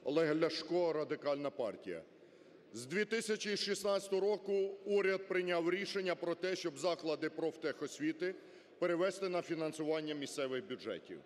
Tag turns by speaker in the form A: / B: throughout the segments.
A: Олег Ляшко, Радикальна партія. З 2016 року уряд прийняв рішення про те, щоб заклади профтехосвіти перевести на фінансування місцевих бюджетів.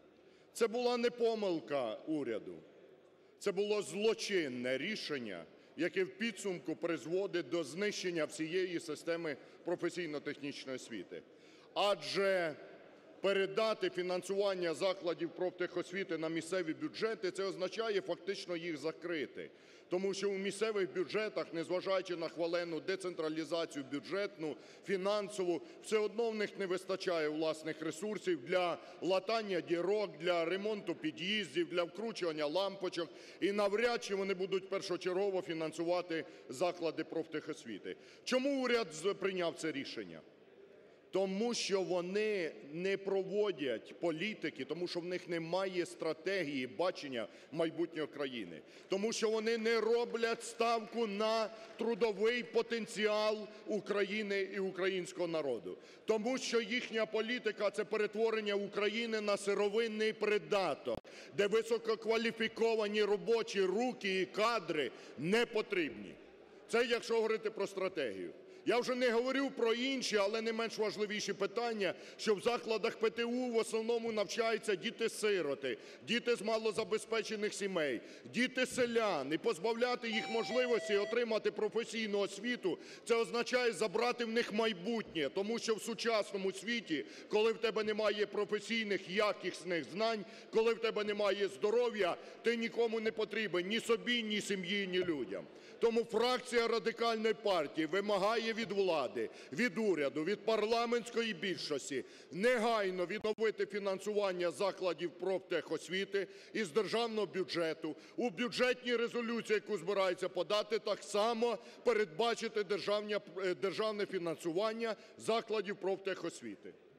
A: Це була не помилка уряду, це було злочинне рішення, яке в підсумку призводить до знищення всієї системи професійно-технічної освіти. Адже передати фінансування закладів профтехосвіти на місцеві бюджети – це означає фактично їх закрити. Тому що у місцевих бюджетах, незважаючи на хвалену децентралізацію бюджетну, фінансову, все одно в них не вистачає власних ресурсів для латання дірок, для ремонту під'їздів, для вкручування лампочок. І навряд чи вони будуть першочергово фінансувати заклади профтехосвіти. Чому уряд прийняв це рішення? Тому що вони не проводять політики, тому що в них немає стратегії бачення майбутнього країни. Тому що вони не роблять ставку на трудовий потенціал України і українського народу. Тому що їхня політика – це перетворення України на сировинний придаток, де висококваліфіковані робочі руки і кадри не потрібні. Це якщо говорити про стратегію. Я вже не говорю про інші, але не менш важливіші питання, що в закладах ПТУ в основному навчаються діти-сироти, діти з малозабезпечених сімей, діти селян. І позбавляти їх можливості отримати професійну освіту – це означає забрати в них майбутнє. Тому що в сучасному світі, коли в тебе немає професійних, якісних знань, коли в тебе немає здоров'я, ти нікому не потрібен, ні собі, ні сім'ї, ні людям. Тому фракція Радикальної партії вимагає від влади, від уряду, від парламентської більшості негайно відновити фінансування закладів профтехосвіти із державного бюджету. У бюджетній резолюції, яку збираються подати, так само передбачити державне фінансування закладів профтехосвіти.